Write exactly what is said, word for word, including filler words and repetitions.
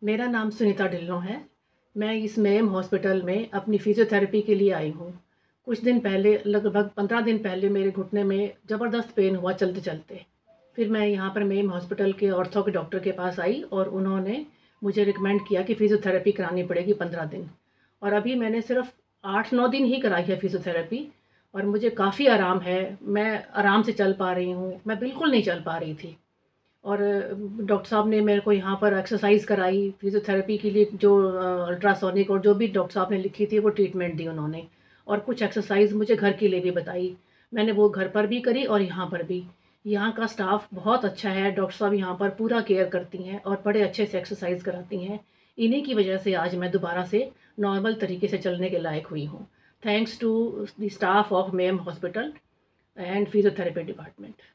मेरा नाम सुनीता ढिल्लों है। मैं इस मेम हॉस्पिटल में अपनी फ़िज़ियोथेरेपी के लिए आई हूँ। कुछ दिन पहले लगभग पंद्रह दिन पहले मेरे घुटने में ज़बरदस्त पेन हुआ चलते-चलते। फिर मैं यहाँ पर मेम हॉस्पिटल के ऑर्थो के डॉक्टर के पास आई और उन्होंने मुझे रिकमेंड किया कि फ़िज़ियोथेरेपी करानी पड़ेगी पंद्रह दिन। और अभी मैंने सिर्फ़ आठ नौ दिन ही कराई है फ़िज़ियोथेरेपी और मुझे काफ़ी आराम है। मैं आराम से चल पा रही हूँ। मैं बिल्कुल नहीं चल पा रही थी। और डॉक्टर साहब ने मेरे को यहाँ पर एक्सरसाइज़ कराई, फ़िज़ियोथेरेपी के लिए जो अ, अल्ट्रासोनिक और जो भी डॉक्टर साहब ने लिखी थी वो ट्रीटमेंट दी उन्होंने। और कुछ एक्सरसाइज़ मुझे घर के लिए भी बताई। मैंने वो घर पर भी करी और यहाँ पर भी। यहाँ का स्टाफ़ बहुत अच्छा है, डॉक्टर साहब यहाँ पर पूरा केयर करती हैं और बड़े अच्छे से एक्सरसाइज़ कराती हैं। इन्हीं की वजह से आज मैं दोबारा से नॉर्मल तरीके से चलने के लायक हुई हूँ। Thanks to the staff of मेम हॉस्पिटल एंड फ़िज़ियोथेरेपी डिपार्टमेंट।